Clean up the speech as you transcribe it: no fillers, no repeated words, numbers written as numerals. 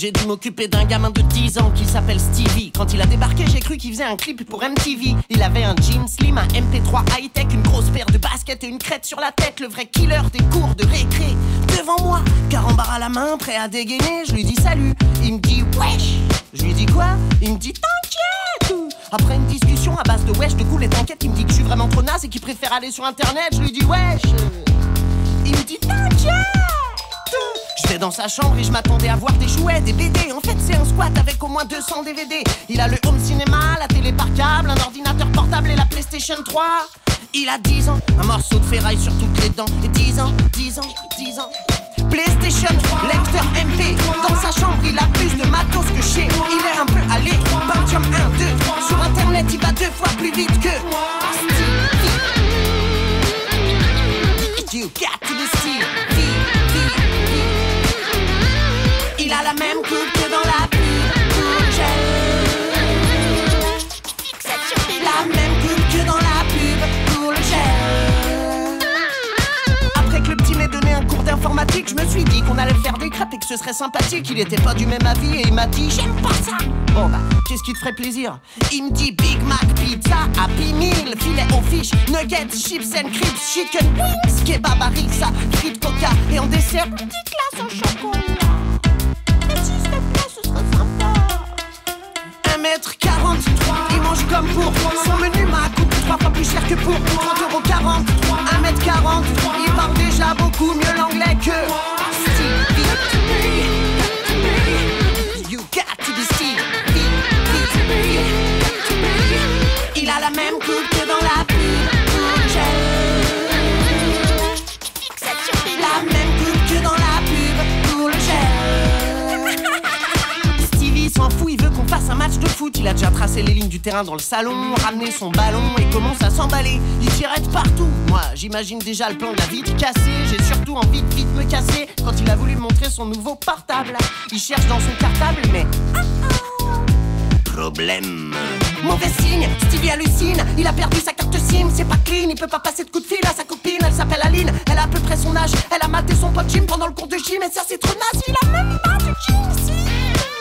J'ai dû m'occuper d'un gamin de 10 ans qui s'appelle Stevie. Quand il a débarqué, j'ai cru qu'il faisait un clip pour MTV. Il avait un jean slim, un MP3 high-tech, une grosse paire de baskets et une crête sur la tête. Le vrai killer des cours de récré. Devant moi, carambar à la main, prêt à dégainer. Je lui dis salut, il me dit wesh. Je lui dis quoi? Il me dit t'inquiète. Après une discussion à base de wesh, de cool et t'inquiète, il me dit que je suis vraiment trop naze et qu'il préfère aller sur internet. Je lui dis wesh. Il me dit t'inquiète. Je vais dans sa chambre et je m'attendais à voir des jouets, des BD. En fait c'est un squat avec au moins 200 DVD. Il a le home cinéma, la télé par câble, un ordinateur portable et la PlayStation 3. Il a 10 ans, un morceau de ferraille sur toutes les dents. Et 10 ans, 10 ans, 10 ans. PlayStation, lecteur MP. Dans sa chambre il a plus de matos que chez. Il est un peu allé, Pentium 1, 2. Sur internet il va 2 fois plus vite que You got to be Steve. Il a la même coupe que dans la pub pour le gel. La même coupe que dans la pub pour le gel. Après que le petit m'ait donné un cours d'informatique, je me suis dit qu'on allait faire des crêpes et que ce serait sympathique. Il était pas du même avis et il m'a dit j'aime pas ça. Bon bah, qu'est-ce qui te ferait plaisir? Il me dit Big Mac, pizza, Happy Meal, filet aux fiches, nuggets, chips and crips, chicken wings, kebab, harissa, frites, coca et en dessert, petite glace au chocolat. 1m43, il mange comme pour. Son menu m'a coûté 3 fois plus cher que pour 30,40 €. 1m40, il parle déjà beaucoup mieux l'anglais que Stevie. You got to be Stevie. Il a la même coupe que dans la pub pour le gel. La même coupe que dans la pub pour le gel. Stevie s'en fout, il veut qu'on fasse un match de foot. Il a déjà tracé les lignes du terrain dans le salon, ramené son ballon et commence à s'emballer. Il tirette partout. Moi, j'imagine déjà le plan de la vitre cassée. J'ai surtout envie de vite me casser quand il a voulu me montrer son nouveau portable. Il cherche dans son cartable, mais problème. Mauvais signe, Stevie hallucine. Il a perdu sa carte SIM, c'est pas clean. Il peut pas passer de coup de fil à sa copine. Elle s'appelle Aline, elle a à peu près son âge. Elle a maté son pote Jim pendant le cours de gym. Et ça c'est trop naze, il a même pas de gym, si.